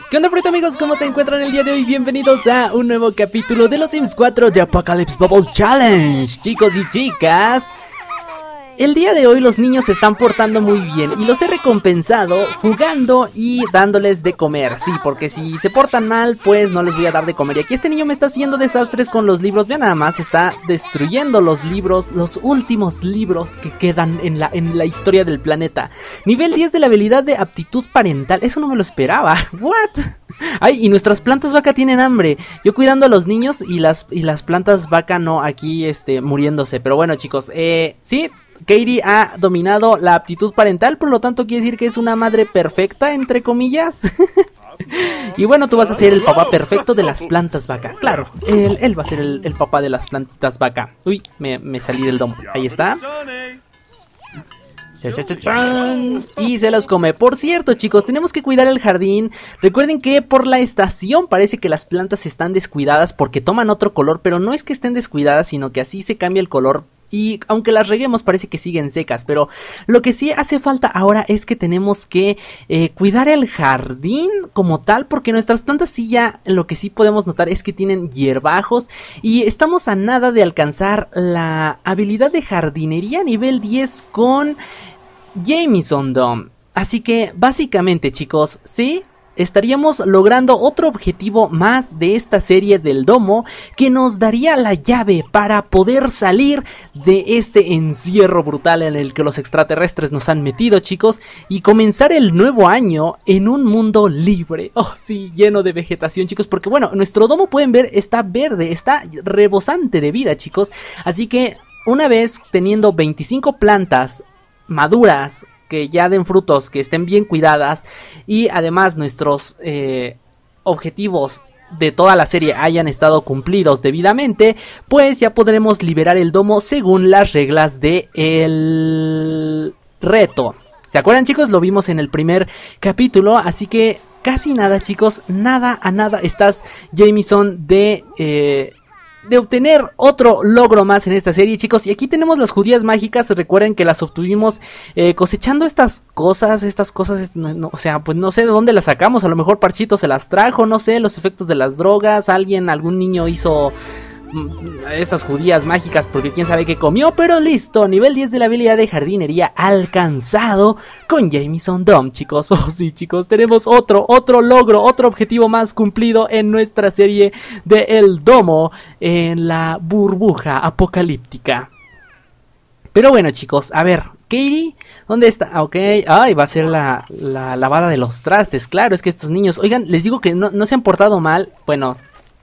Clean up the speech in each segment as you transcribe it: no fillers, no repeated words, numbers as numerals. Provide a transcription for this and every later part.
¿Qué onda, frito amigos? ¿Cómo se encuentran el día de hoy? Bienvenidos a un nuevo capítulo de los Sims 4 de Apocalypse Bubble Challenge. Chicos y chicas, el día de hoy los niños se están portando muy bien y los he recompensado jugando y dándoles de comer. Sí, porque si se portan mal, pues no les voy a dar de comer. Y aquí este niño me está haciendo desastres con los libros. Vean nada más, está destruyendo los libros, los últimos libros que quedan en la historia del planeta. Nivel 10 de la habilidad de aptitud parental. Eso no me lo esperaba. ¿What? Ay, y nuestras plantas vaca tienen hambre. Yo cuidando a los niños y las plantas vaca no aquí muriéndose. Pero bueno, chicos, sí, Katie ha dominado la aptitud parental, por lo tanto quiere decir que es una madre perfecta, entre comillas. Y bueno, tú vas a ser el papá perfecto de las plantas vaca. Claro, él va a ser el papá de las plantitas vaca. Uy, me salí del domo. Ahí está. Y se los come. Por cierto, chicos, tenemos que cuidar el jardín. Recuerden que por la estación parece que las plantas están descuidadas porque toman otro color, pero no es que estén descuidadas, sino que así se cambia el color. Y aunque las reguemos parece que siguen secas, pero lo que sí hace falta ahora es que tenemos que cuidar el jardín como tal, porque nuestras plantas sí ya, lo que sí podemos notar es que tienen hierbajos y estamos a nada de alcanzar la habilidad de jardinería nivel 10 con Jameson Dome. Así que básicamente, chicos, sí, estaríamos logrando otro objetivo más de esta serie del domo que nos daría la llave para poder salir de este encierro brutal en el que los extraterrestres nos han metido, chicos, y comenzar el nuevo año en un mundo libre. Oh, sí, lleno de vegetación, chicos, porque bueno, nuestro domo, pueden ver, está verde, está rebosante de vida, chicos, así que una vez teniendo 25 plantas maduras que ya den frutos, que estén bien cuidadas y además nuestros objetivos de toda la serie hayan estado cumplidos debidamente, pues ya podremos liberar el domo según las reglas del reto. ¿Se acuerdan, chicos? Lo vimos en el primer capítulo, así que casi nada, chicos, nada a nada estás, Jameson, de obtener otro logro más en esta serie, chicos. Y aquí tenemos las judías mágicas. Recuerden que las obtuvimos cosechando estas cosas, o sea, pues no sé de dónde las sacamos. A lo mejor Parchito se las trajo, no sé, los efectos de las drogas, algún niño hizo estas judías mágicas porque quién sabe qué comió. Pero listo, nivel 10 de la habilidad de jardinería alcanzado con Jameson Dome, chicos. Oh sí, chicos, tenemos otro logro, otro objetivo más cumplido en nuestra serie de El Domo en la burbuja apocalíptica. Pero bueno, chicos, a ver, Katie, ¿dónde está? Ok, ay, va a ser la lavada de los trastes. Claro, es que estos niños, oigan, les digo que no se han portado mal. Bueno,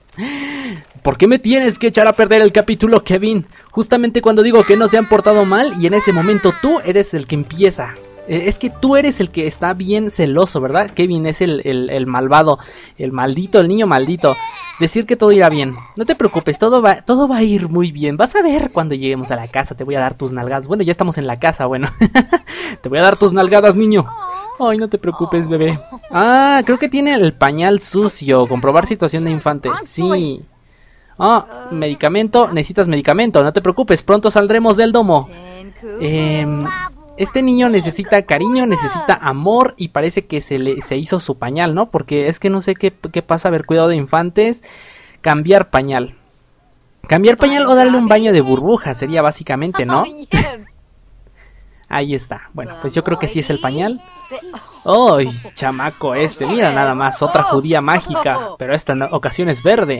¿por qué me tienes que echar a perder el capítulo, Kevin? Justamente cuando digo que no se han portado mal y en ese momento tú eres el que empieza. Es que tú eres el que está bien celoso, ¿verdad? Kevin es el malvado, el maldito, el niño maldito. Decir que todo irá bien. No te preocupes, todo va a ir muy bien. Vas a ver cuando lleguemos a la casa, te voy a dar tus nalgadas. Bueno, ya estamos en la casa, bueno. Te voy a dar tus nalgadas, niño. Ay, no te preocupes, bebé. Ah, creo que tiene el pañal sucio. Comprobar situación de infante. Sí. Medicamento. Necesitas medicamento. No te preocupes, pronto saldremos del domo. Este niño necesita cariño, necesita amor y parece que se hizo su pañal, ¿no? Porque es que no sé qué pasa. A ver, cuidado de infantes. Cambiar pañal. Cambiar pañal o darle un baño de burbuja sería básicamente, ¿no? Ahí está. Bueno, pues yo creo que sí es el pañal. ¡Ay, chamaco mira nada más, otra judía mágica, pero esta ocasión es verde.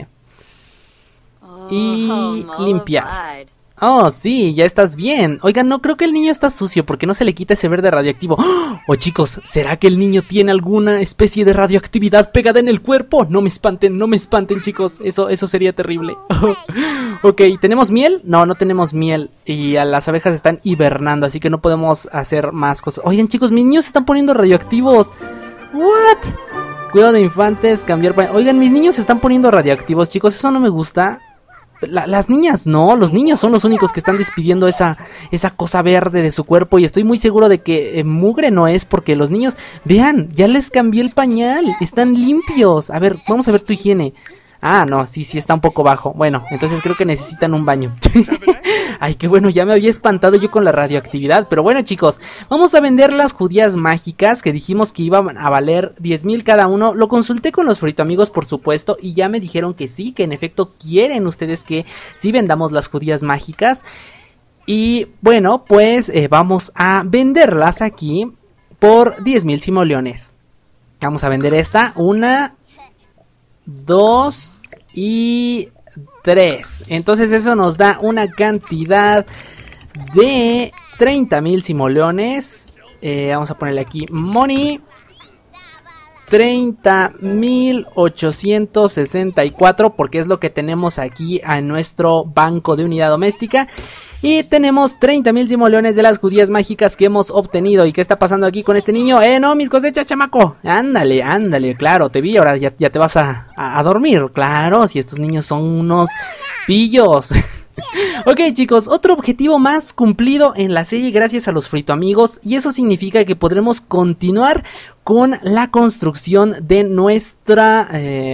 Y limpia. Oh, sí, ya estás bien. Oigan, no, creo que el niño está sucio porque no se le quita ese verde radioactivo. Oh, chicos, ¿será que el niño tiene alguna especie de radioactividad pegada en el cuerpo? No me espanten, chicos. Eso sería terrible. Ok, ¿tenemos miel? No tenemos miel. Y a las abejas están hibernando, así que no podemos hacer más cosas. Oigan, chicos, mis niños se están poniendo radioactivos. ¿What? Cuidado de infantes, cambiar... Oigan, mis niños se están poniendo radioactivos, chicos. Eso no me gusta. Las niñas no, los niños son los únicos que están despidiendo esa cosa verde de su cuerpo. Y estoy muy seguro de que mugre no es, porque los niños, vean, ya les cambié el pañal, están limpios. A ver, vamos a ver tu higiene. Ah, no, sí, sí está un poco bajo. Bueno, entonces creo que necesitan un baño. Ay, qué bueno, ya me había espantado yo con la radioactividad. Pero bueno, chicos, vamos a vender las judías mágicas que dijimos que iban a valer 10,000 cada uno. Lo consulté con los frito amigos, por supuesto, y ya me dijeron que sí, que en efecto quieren ustedes que sí vendamos las judías mágicas. Y bueno, pues vamos a venderlas aquí por 10,000 simoleones. Vamos a vender esta, 1, 2 y 3. Entonces eso nos da una cantidad de 30,000 simoleones. Vamos a ponerle aquí money. 30,864 porque es lo que tenemos aquí en nuestro banco de unidad doméstica. Y tenemos 30,000 simoleones de las judías mágicas que hemos obtenido. ¿Y qué está pasando aquí con este niño? No, mis cosechas, chamaco. Ándale, ándale, claro, te vi, ahora ya te vas a dormir. Claro, si estos niños son unos pillos. Ok, chicos, otro objetivo más cumplido en la serie gracias a los frito amigos, y eso significa que podremos continuar con la construcción de nuestra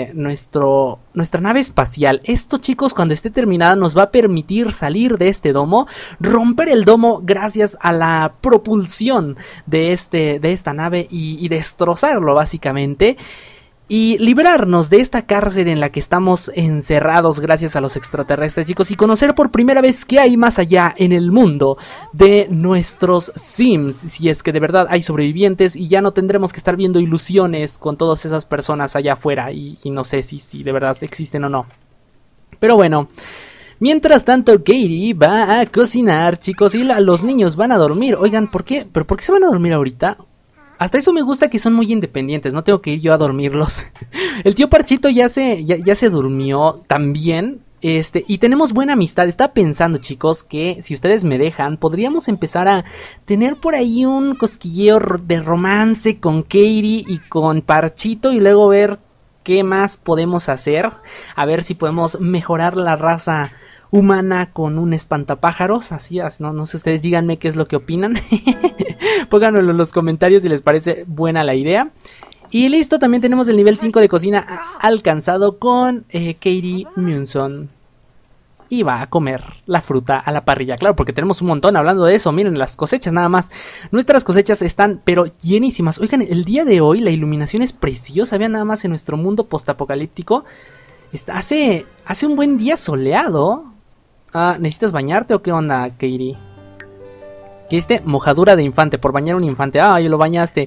nave espacial. Esto, chicos, cuando esté terminada nos va a permitir salir de este domo, romper el domo gracias a la propulsión de esta nave y destrozarlo básicamente. Y librarnos de esta cárcel en la que estamos encerrados gracias a los extraterrestres, chicos, y conocer por primera vez qué hay más allá en el mundo de nuestros Sims, si es que de verdad hay sobrevivientes y ya no tendremos que estar viendo ilusiones con todas esas personas allá afuera y no sé si de verdad existen o no. Pero bueno, mientras tanto Katie va a cocinar, chicos, y los niños van a dormir. Oigan, ¿por qué? ¿Pero por qué se van a dormir ahorita? Hasta eso me gusta que son muy independientes, no tengo que ir yo a dormirlos. El tío Parchito ya se durmió también. Y tenemos buena amistad. Estaba pensando, chicos, que si ustedes me dejan, podríamos empezar a tener por ahí un cosquilleo de romance con Katie y con Parchito, y luego ver qué más podemos hacer. A ver si podemos mejorar la raza humana con un espantapájaros. Así, no sé, ustedes díganme qué es lo que opinan. Pónganlo en los comentarios si les parece buena la idea. Y listo, también tenemos el nivel 5 de cocina alcanzado con Katie Munson. Y va a comer la fruta a la parrilla, claro, porque tenemos un montón. Hablando de eso, miren las cosechas nada más. Nuestras cosechas están pero llenísimas. Oigan, el día de hoy la iluminación es preciosa. Vean nada más en nuestro mundo postapocalíptico. Hace un buen día soleado. ¿Necesitas bañarte o qué onda, Katie? ¿Qué mojadura de infante, por bañar un infante? Ya lo bañaste.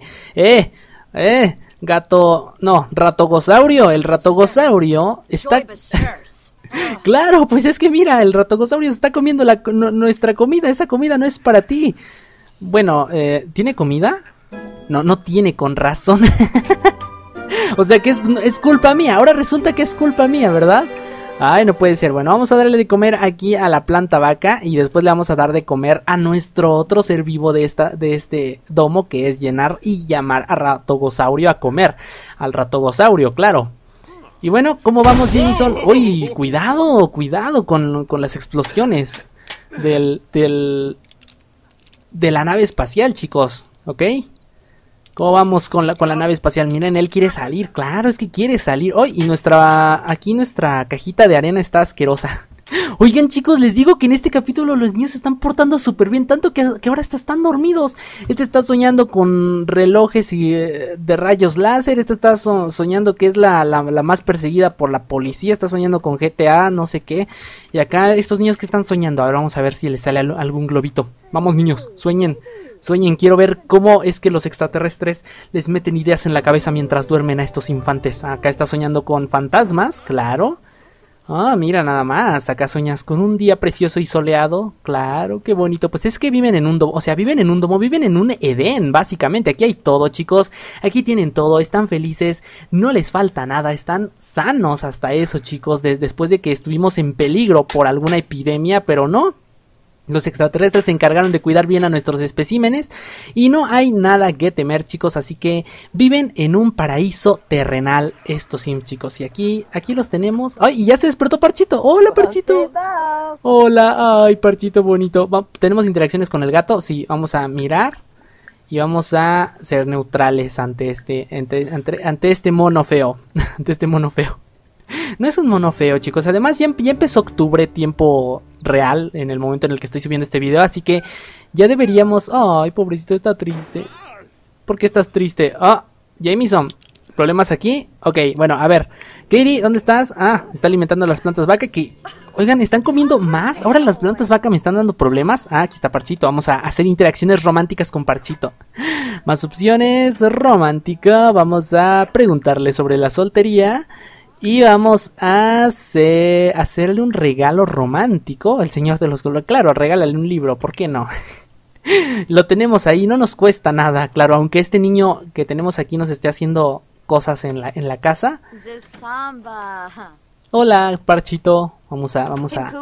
Gato, no, ratogosaurio. El ratogosaurio está... Claro, pues es que mira, el ratogosaurio está comiendo nuestra comida. Esa comida no es para ti. Bueno, ¿tiene comida? No tiene, con razón. O sea que es culpa mía. Ahora resulta que es culpa mía, ¿verdad? Ay, no puede ser. Bueno, vamos a darle de comer aquí a la planta vaca y después le vamos a dar de comer a nuestro otro ser vivo de este domo, que es llenar y llamar a ratogosaurio a comer. Al ratogosaurio, claro. Y bueno, ¿cómo vamos, Jameson? Uy, cuidado con las explosiones de la nave espacial, chicos, ¿ok? ¿Cómo vamos con la nave espacial? Miren, él quiere salir. Claro, es que quiere salir. ¡Oh! Y aquí nuestra cajita de arena está asquerosa. Oigan, chicos, les digo que en este capítulo los niños se están portando súper bien. Tanto que ahora están dormidos. Este está soñando con relojes de rayos láser. Este está soñando que es la más perseguida por la policía. Está soñando con GTA, no sé qué. Y acá estos niños que están soñando. A ver, vamos a ver si les sale algún globito. Vamos, niños, sueñen. Quiero ver cómo es que los extraterrestres les meten ideas en la cabeza mientras duermen a estos infantes. Acá está soñando con fantasmas, claro. Mira nada más, acá sueñas con un día precioso y soleado. Claro, qué bonito. Pues es que viven en un domo, viven en un Edén, básicamente. Aquí hay todo, chicos. Aquí tienen todo, están felices, no les falta nada, están sanos hasta eso, chicos. Después de que estuvimos en peligro por alguna epidemia, pero no. Los extraterrestres se encargaron de cuidar bien a nuestros especímenes y no hay nada que temer, chicos, así que viven en un paraíso terrenal estos Sims, chicos. Y aquí los tenemos. ¡Ay! Y ya se despertó Parchito. ¡Hola, Parchito! ¡Hola! ¡Ay, Parchito bonito! ¿Tenemos interacciones con el gato? Sí, vamos a mirar y vamos a ser neutrales ante este mono feo. Ante este mono feo. No es un mono feo, chicos. Además, ya empezó octubre, tiempo real, en el momento en el que estoy subiendo este video. Así que ya deberíamos... Ay, pobrecito, está triste. ¿Por qué estás triste? Ah, Jameson, ¿problemas aquí? Ok, bueno, a ver. Katie, ¿dónde estás? Ah, está alimentando las plantas vaca que... Oigan, ¿están comiendo más? Ahora las plantas vaca me están dando problemas. Ah, aquí está Parchito. Vamos a hacer interacciones románticas con Parchito. Más opciones, romántica. Vamos a preguntarle sobre la soltería. Y vamos a hacerle un regalo romántico. El señor de los colores. Claro, regálale un libro, ¿por qué no? Lo tenemos ahí, no nos cuesta nada. Claro, aunque este niño que tenemos aquí nos esté haciendo cosas en la casa. Hola, Parchito. Vamos a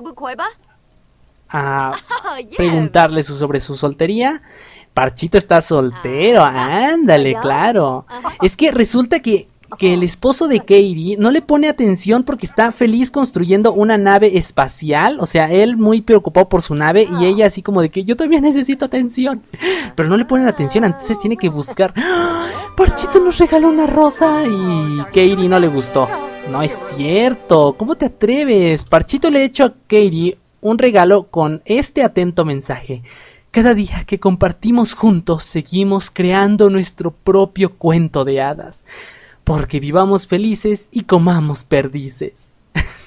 preguntarle sobre su soltería. Parchito está soltero, ándale, claro. Es que resulta que el esposo de Katie no le pone atención porque está feliz construyendo una nave espacial. O sea, él muy preocupado por su nave y ella así como de que yo también necesito atención. Pero no le ponen atención, entonces tiene que buscar. ¡Ah! Parchito nos regaló una rosa y Katie no le gustó. No es cierto, ¿cómo te atreves? Parchito le ha hecho a Katie un regalo con este atento mensaje. Cada día que compartimos juntos seguimos creando nuestro propio cuento de hadas. Porque vivamos felices y comamos perdices.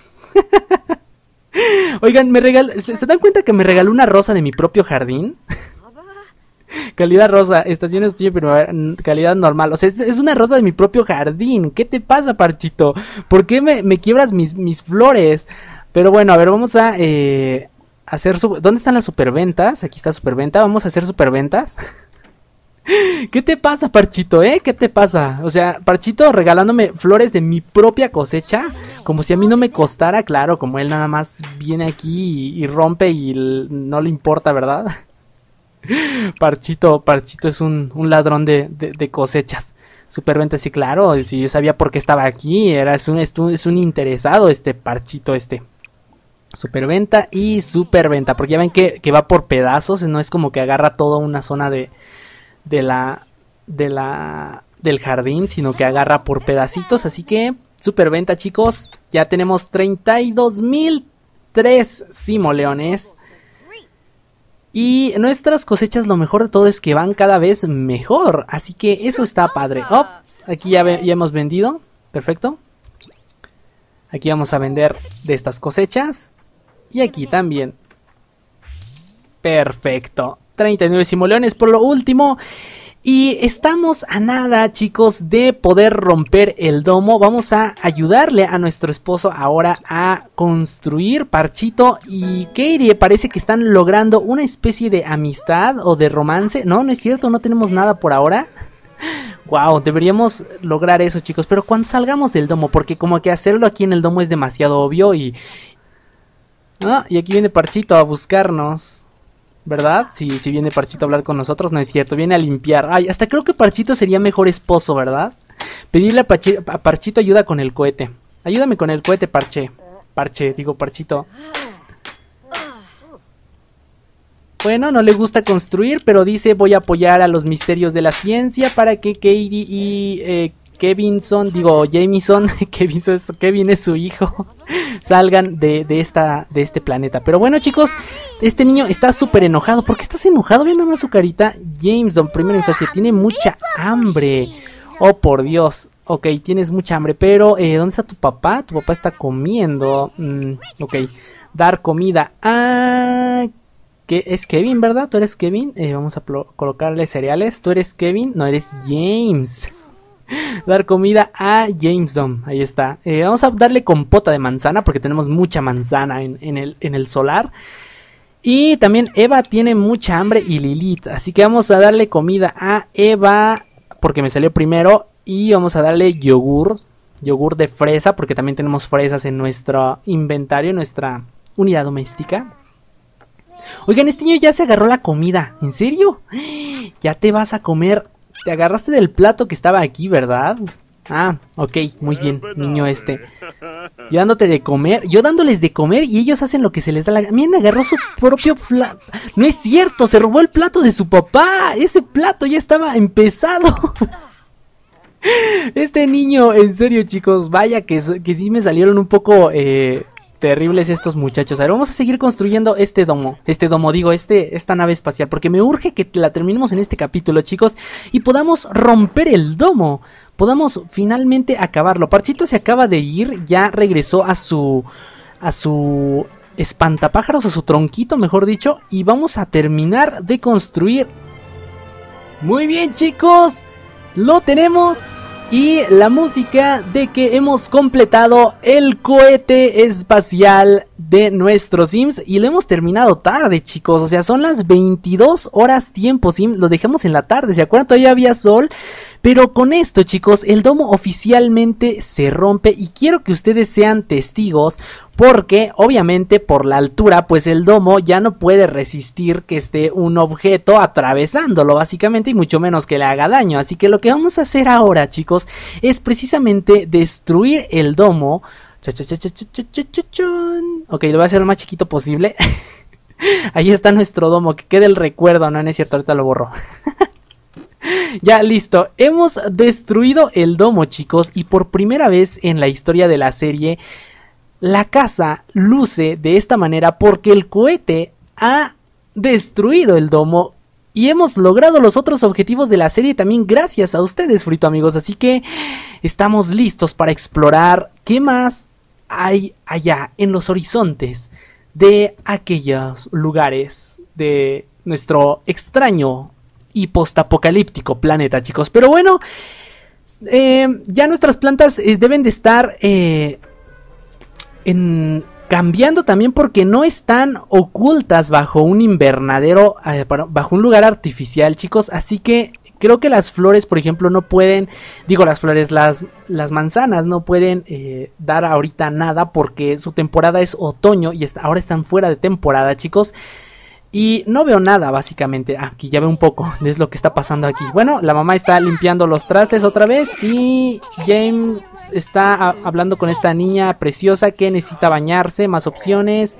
Oigan, ¿se dan cuenta que me regaló una rosa de mi propio jardín? Calidad rosa, estaciones estudio primavera, calidad normal. O sea, es una rosa de mi propio jardín. ¿Qué te pasa, Parchito? ¿Por qué me quiebras mis flores? Pero bueno, a ver, vamos a hacer... ¿Dónde están las superventas? Aquí está superventa. Vamos a hacer superventas. ¿Qué te pasa, Parchito, ¿Qué te pasa? O sea, Parchito regalándome flores de mi propia cosecha, como si a mí no me costara. Claro, como él nada más viene aquí y rompe y no le importa, ¿verdad? Parchito es un ladrón de cosechas. Superventa, sí, claro. Si yo sabía por qué estaba aquí, es un interesado este Parchito Superventa y superventa, porque ya ven que va por pedazos, no es como que agarra toda una zona del jardín, sino que agarra por pedacitos. Así que superventa, chicos. Ya tenemos 32,003 simoleones. Y nuestras cosechas, lo mejor de todo es que van cada vez mejor. Así que eso está padre. Oh, aquí ya hemos vendido. Perfecto. Aquí vamos a vender de estas cosechas. Y aquí también. Perfecto. 39 simoleones por lo último. Y estamos a nada, chicos, de poder romper el domo. Vamos a ayudarle a nuestro esposo ahora a construir. Parchito y Katie parece que están logrando una especie de amistad o de romance. No, no es cierto, no tenemos nada por ahora. Wow, deberíamos lograr eso, chicos. Pero cuando salgamos del domo, porque como que hacerlo aquí en el domo es demasiado obvio y aquí viene Parchito a buscarnos. ¿Verdad? Si viene Parchito a hablar con nosotros, no es cierto, viene a limpiar. Ay, hasta creo que Parchito sería mejor esposo, ¿verdad? Pedirle a Parchito ayuda con el cohete. Ayúdame con el cohete, Parchito. Bueno, no le gusta construir, pero dice voy a apoyar a los misterios de la ciencia para que Katie y Jameson, Kevin es su hijo, salgan de este planeta. Pero bueno, chicos, este niño está súper enojado. ¿Por qué estás enojado? Vean nada más su carita. Jameson, primera infancia, tiene mucha hambre. Oh, por Dios. Ok, tienes mucha hambre, pero ¿dónde está tu papá? Tu papá está comiendo. Ok, dar comida a... ¿Qué es Kevin, verdad? ¿Tú eres Kevin? Vamos a colocarle cereales. ¿Tú eres Kevin? No, eres James. Dar comida a Jameson. Ahí está. Vamos a darle compota de manzana porque tenemos mucha manzana en el solar. Y también Eva tiene mucha hambre y Lilith. Así que vamos a darle comida a Eva porque me salió primero. Y vamos a darle yogur de fresa porque también tenemos fresas en nuestro inventario, en nuestra unidad doméstica. Oigan, este niño ya se agarró la comida. ¿En serio? Ya te vas a comer. Te agarraste del plato que estaba aquí, ¿verdad? Ah, ok, muy bien, niño yo dándote de comer, yo dándoles de comer y ellos hacen lo que se les da la gana. Miren, agarró su propio plato. No es cierto, se robó el plato de su papá. Ese plato ya estaba empezado. Este niño, en serio, chicos, vaya que sí me salieron un poco terribles estos muchachos. A ver, vamos a seguir construyendo esta nave espacial, porque me urge que la terminemos en este capítulo, chicos, y podamos romper el domo. Podamos finalmente acabarlo. Parchito se acaba de ir, ya regresó a su espantapájaros, a su tronquito, mejor dicho, y vamos a terminar de construir. Muy bien, chicos, lo tenemos. Y la música de que hemos completado el cohete espacial de nuestros Sims. Y lo hemos terminado tarde, chicos. O sea, son las 22 horas tiempo Sim. Lo dejamos en la tarde, ¿se acuerdan? Todavía había sol. Pero con esto, chicos, el domo oficialmente se rompe. Y quiero que ustedes sean testigos, porque obviamente por la altura, pues el domo ya no puede resistir que esté un objeto atravesándolo, básicamente, y mucho menos que le haga daño. Así que lo que vamos a hacer ahora, chicos, es precisamente destruir el domo. Ok, lo voy a hacer lo más chiquito posible. Ahí está nuestro domo, que quede el recuerdo. No, no es cierto, ahorita lo borro. Ya, listo. Hemos destruido el domo, chicos, y por primera vez en la historia de la serie, la casa luce de esta manera porque el cohete ha destruido el domo. Y hemos logrado los otros objetivos de la serie también gracias a ustedes, frito amigos. Así que estamos listos para explorar qué más hay allá en los horizontes de aquellos lugares de nuestro extraño y postapocalíptico planeta, chicos. Pero bueno, ya nuestras plantas deben de estar cambiando también, porque no están ocultas bajo un invernadero, bajo un lugar artificial, chicos. Así que creo que las flores, por ejemplo, no pueden, las manzanas no pueden dar ahorita nada, porque su temporada es otoño y ahora están fuera de temporada, chicos. Y no veo nada, básicamente. Aquí ya veo un poco de lo que está pasando aquí. Bueno, la mamá está limpiando los trastes otra vez. Y James está hablando con esta niña preciosa que necesita bañarse. Más opciones.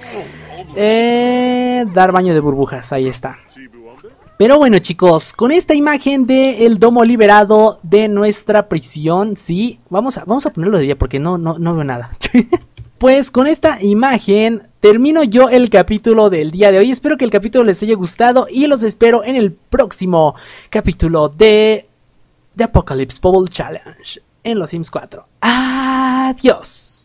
Dar baño de burbujas, ahí está. Pero bueno, chicos, con esta imagen del domo liberado de nuestra prisión, sí, vamos a ponerlo de día porque no veo nada. Pues con esta imagen termino yo el capítulo del día de hoy. Espero que el capítulo les haya gustado y los espero en el próximo capítulo de The Apocalypse Bubble Challenge en los Sims 4. Adiós.